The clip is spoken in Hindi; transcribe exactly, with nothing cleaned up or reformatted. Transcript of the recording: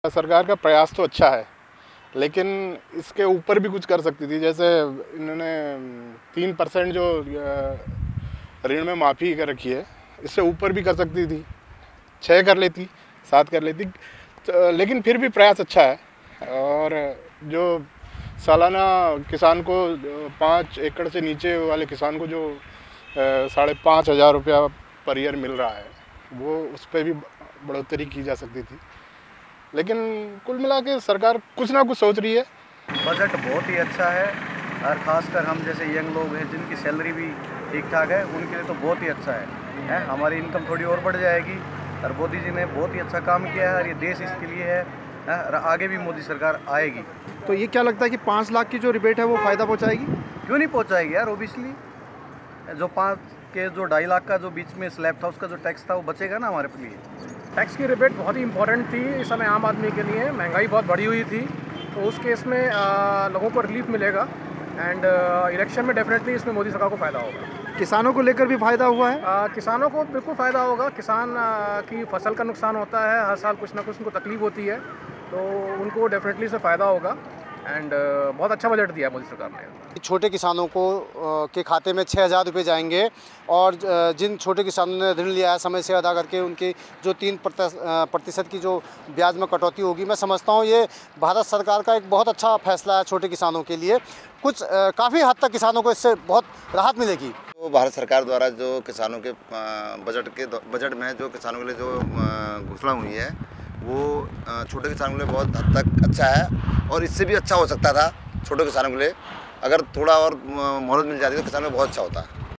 सरकार का प्रयास तो अच्छा है, लेकिन इसके ऊपर भी कुछ कर सकती थी। जैसे इन्होंने तीन परसेंट जो ऋण में माफ़ी कर रखी है, इससे ऊपर भी कर सकती थी, छः कर लेती, सात कर लेती। तो लेकिन फिर भी प्रयास अच्छा है। और जो सालाना किसान को पाँच एकड़ से नीचे वाले किसान को जो साढ़े पाँच हज़ार रुपया पर ईयर मिल रहा है, वो उस पर भी बढ़ोतरी की जा सकती थी। लेकिन कुल मिला के सरकार कुछ ना कुछ सोच रही है। बजट बहुत ही अच्छा है, और ख़ासकर हम जैसे यंग लोग हैं जिनकी सैलरी भी ठीक ठाक है, उनके लिए तो बहुत ही अच्छा है, है? हमारी इनकम थोड़ी और बढ़ जाएगी। और मोदी जी ने बहुत ही अच्छा काम किया है, और ये देश इसके लिए है, है? और आगे भी मोदी सरकार आएगी। तो ये क्या लगता है कि पाँच लाख की जो रिबेट है वो फ़ायदा पहुँचाएगी? क्यों नहीं पहुँचाएगी यार। ओबियसली जो पाँच के जो ढाई लाख का जो बीच में स्लैब था, उसका जो टैक्स था वो बचेगा ना हमारे लिए। टैक्स की रिबेट बहुत ही इंपॉर्टेंट थी इस समय आम आदमी के लिए। महंगाई बहुत बढ़ी हुई थी, तो उस केस में आ, लोगों को रिलीफ मिलेगा। एंड इलेक्शन में डेफिनेटली इसमें मोदी सरकार को फ़ायदा होगा। किसानों को लेकर भी फ़ायदा हुआ है? आ, किसानों को बिल्कुल फ़ायदा होगा। किसान आ, की फसल का नुकसान होता है, हर साल कुछ ना कुछ उनको तकलीफ होती है, तो उनको डेफिनेटली से फ़ायदा होगा। एंड uh, बहुत अच्छा बजट दिया मोदी सरकार ने। छोटे किसानों को के खाते में छः हज़ार रुपये जाएंगे, और जिन छोटे किसानों ने ऋण लिया है समय से अदा करके उनकी जो तीन प्रतिशत की जो ब्याज में कटौती होगी, मैं समझता हूँ ये भारत सरकार का एक बहुत अच्छा फैसला है छोटे किसानों के लिए। कुछ काफ़ी हद तक किसानों को इससे बहुत राहत मिलेगी। तो भारत सरकार द्वारा जो किसानों के बजट के बजट में जो किसानों के लिए जो घोषणा हुई है, वो छोटे किसानों के लिए बहुत हद तक अच्छा है, और इससे भी अच्छा हो सकता था छोटे किसानों के लिए। अगर थोड़ा और मोहलत मिल जाती तो किसानों को बहुत अच्छा होता है।